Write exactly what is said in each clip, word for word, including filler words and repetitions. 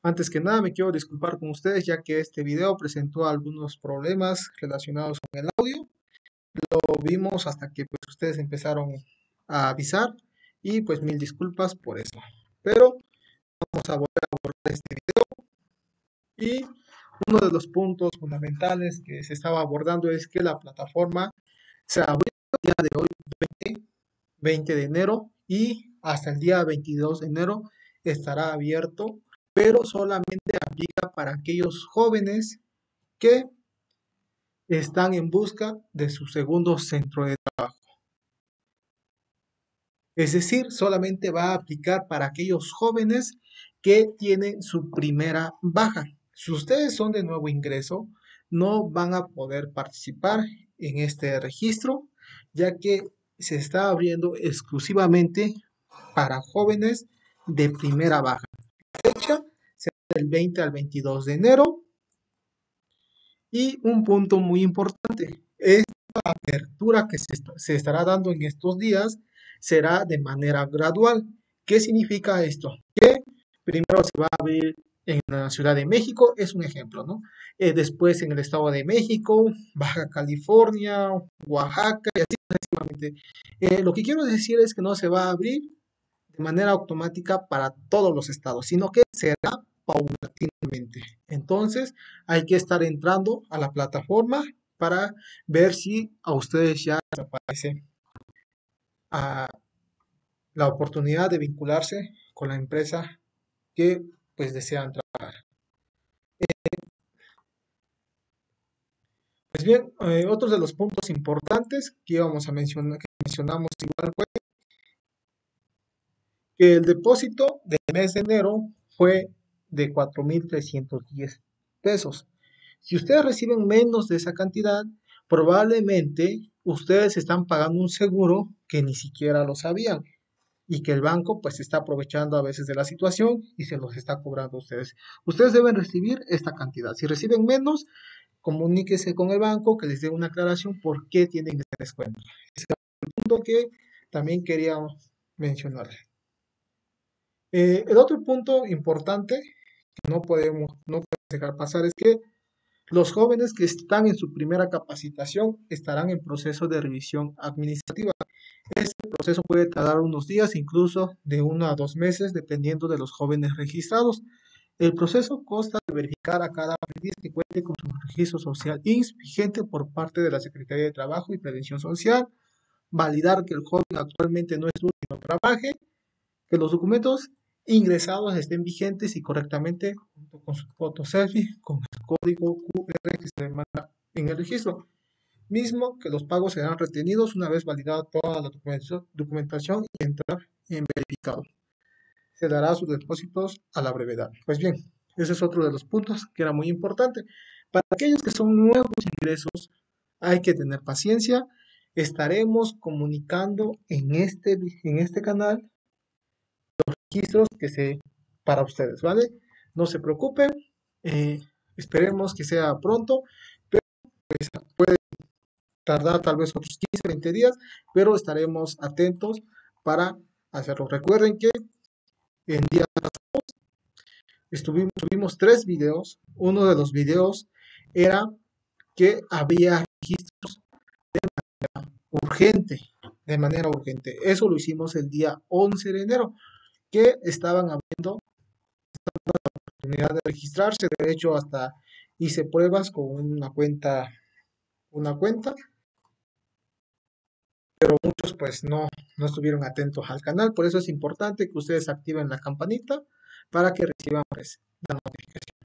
Antes que nada, me quiero disculpar con ustedes ya que este video presentó algunos problemas relacionados con el audio. Lo vimos hasta que pues, ustedes empezaron a avisar y pues mil disculpas por eso. Pero vamos a volver a abordar este video y uno de los puntos fundamentales que se estaba abordando es que la plataforma se abrió el día de hoy, veinte, veinte de enero, y hasta el día veintidós de enero estará abierto, pero solamente aplica para aquellos jóvenes que están en busca de su segundo centro de trabajo. Es decir, solamente va a aplicar para aquellos jóvenes que tienen su primera baja. Si ustedes son de nuevo ingreso, no van a poder participar en este registro, ya que se está abriendo exclusivamente para jóvenes de primera baja. La fecha será del veinte al veintidós de enero. Y un punto muy importante, esta apertura que se, est- se estará dando en estos días será de manera gradual. ¿Qué significa esto? Que primero se va a abrir en la Ciudad de México, es un ejemplo, ¿no? Eh, después en el Estado de México, Baja California, Oaxaca y así sucesivamente. Eh, lo que quiero decir es que no se va a abrir de manera automática para todos los estados, sino que será paulatinamente. Entonces, hay que estar entrando a la plataforma para ver si a ustedes ya les aparece ah, la oportunidad de vincularse con la empresa que pues desean trabajar. Pues bien, eh, otros de los puntos importantes que íbamos a mencionar, que mencionamos igual fue que el depósito del mes de enero fue de cuatro mil trescientos diez pesos. Si ustedes reciben menos de esa cantidad, probablemente ustedes están pagando un seguro que ni siquiera lo sabían y que el banco pues está aprovechando a veces de la situación y se los está cobrando a ustedes. Ustedes deben recibir esta cantidad. Si reciben menos, comuníquese con el banco que les dé una aclaración por qué tienen ese descuento. Ese es el punto que también quería mencionar. Eh, el otro punto importante que no podemos, no podemos dejar pasar es que los jóvenes que están en su primera capacitación estarán en proceso de revisión administrativa. Este proceso puede tardar unos días, incluso de uno a dos meses, dependiendo de los jóvenes registrados. El proceso consta de verificar a cada aprendiz que cuente con su registro social I N S S vigente por parte de la Secretaría de Trabajo y Prevención Social, validar que el joven actualmente no estudia y no trabaje, que los documentos ingresados estén vigentes y correctamente junto con su foto selfie con el código Q R que se demanda en el registro, mismo que los pagos serán retenidos una vez validada toda la documentación, documentación y entrar en verificado. Se dará sus depósitos a la brevedad. Pues bien, ese es otro de los puntos que era muy importante. Para aquellos que son nuevos ingresos, hay que tener paciencia. Estaremos comunicando en este, en este canal registros que se para ustedes, ¿vale? No se preocupen, eh, esperemos que sea pronto, pero pues, puede tardar tal vez otros quince, veinte días, pero estaremos atentos para hacerlo. Recuerden que en día estuvimos, subimos tres videos. Uno de los videos era que había registros urgente, de manera urgente. Eso lo hicimos el día once de enero, que estaban abriendo oportunidad de registrarse. De hecho, hasta hice pruebas con una cuenta, una cuenta, pero muchos pues no, no estuvieron atentos al canal. Por eso es importante que ustedes activen la campanita para que reciban pues, la notificación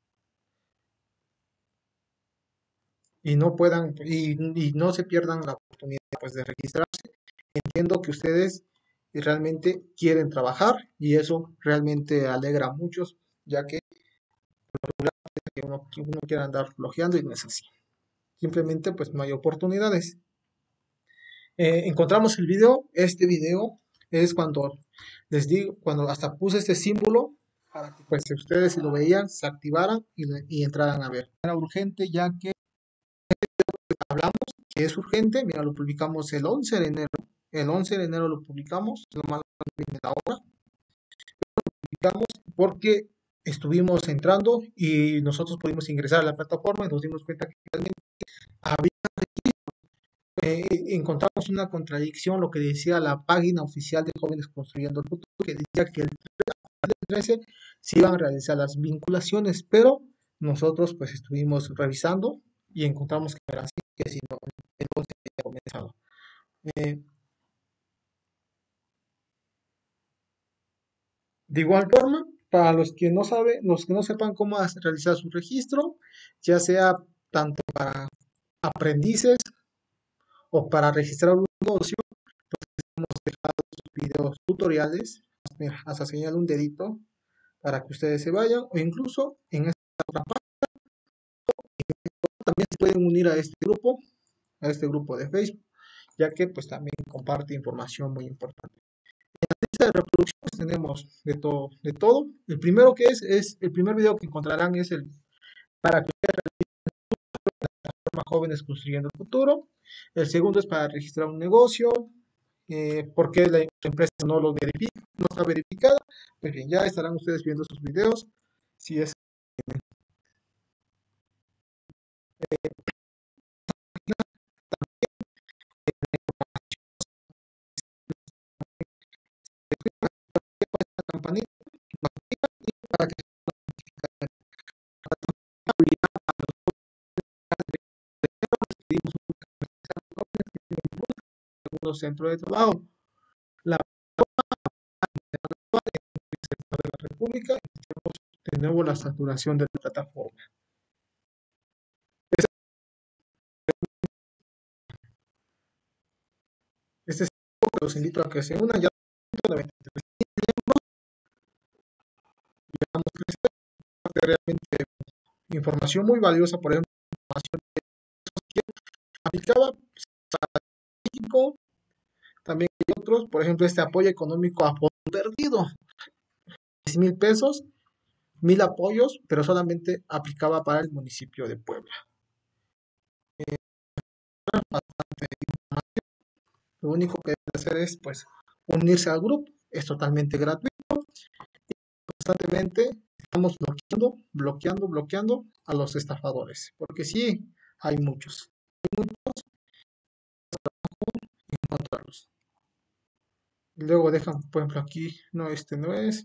y no puedan y, y no se pierdan la oportunidad pues, de registrarse. Entiendo que ustedes realmente quieren trabajar y eso realmente alegra a muchos, ya que uno, uno quiere andar flojeando y no es así. Simplemente pues no hay oportunidades. Eh, encontramos el video. Este video es cuando les digo, cuando hasta puse este símbolo para que pues ustedes si lo veían se activaran y, y entraran a ver. Era urgente ya que hablamos que es urgente. Mira, lo publicamos el once de enero. El once de enero lo publicamos, lo más viene la hora. Lo publicamos porque estuvimos entrando y nosotros pudimos ingresar a la plataforma y nos dimos cuenta que realmente había, eh, encontramos una contradicción, lo que decía la página oficial de Jóvenes Construyendo el Futuro, que decía que el trece se iban a realizar las vinculaciones, pero nosotros pues estuvimos revisando y encontramos que era así, que si no, entonces había comenzado. Eh, de igual forma, para los que no saben, los que no sepan cómo realizar su registro, ya sea tanto para aprendices o para registrar un negocio, hemos dejado videos tutoriales, mira, hasta señalo un dedito para que ustedes se vayan, o incluso en esta otra parte también se pueden unir a este grupo, a este grupo de Facebook, ya que pues también comparte información muy importante. En la lista de reproducción pues, tenemos de todo, de todo. El primero que es, es el primer video que encontrarán es el para que jóvenes construyendo el futuro. El segundo es para registrar un negocio. Eh, ¿Por qué la empresa no lo verifica, no está verificada? Pues bien, ya estarán ustedes viendo sus videos. Si es la campanita para que segundo centro de trabajo. La de la República, de nuevo la saturación de la plataforma. Este es el que los invito a que se unan. Ya realmente información muy valiosa, por ejemplo, información que aplicaba a México, también hay otros, por ejemplo, este apoyo económico a fondo perdido, diez mil pesos, mil apoyos, pero solamente aplicaba para el municipio de Puebla. Eh, lo único que debe hacer es, pues, unirse al grupo, es totalmente gratuito, constantemente estamos bloqueando, bloqueando, bloqueando a los estafadores, porque sí, hay muchos, hay muchos encontrarlos. Luego dejan, por ejemplo, aquí, no, este no es.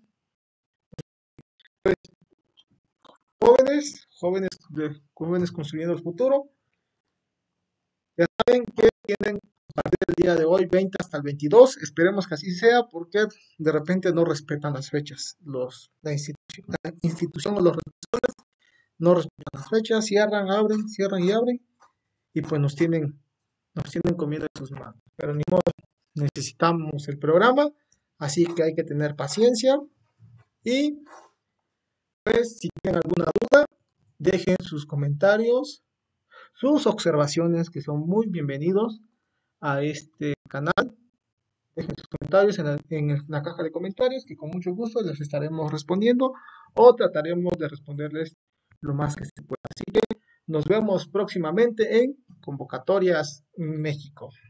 Jóvenes, jóvenes, de, jóvenes construyendo el futuro. Ya saben que tienen a partir del día de hoy veinte hasta el veintidós. Esperemos que así sea porque de repente no respetan las fechas. Los, la, institución, la institución o los responsables no respetan las fechas, cierran, abren, cierran y abren. Y pues nos tienen, nos tienen comiendo en sus manos. Pero ni modo, necesitamos el programa, así que hay que tener paciencia. Y pues si tienen alguna duda, dejen sus comentarios, sus observaciones, que son muy bienvenidos a este canal. Dejen sus comentarios en la, en la caja de comentarios, que con mucho gusto les estaremos respondiendo o trataremos de responderles lo más que se pueda. Así que nos vemos próximamente en Convocatorias México.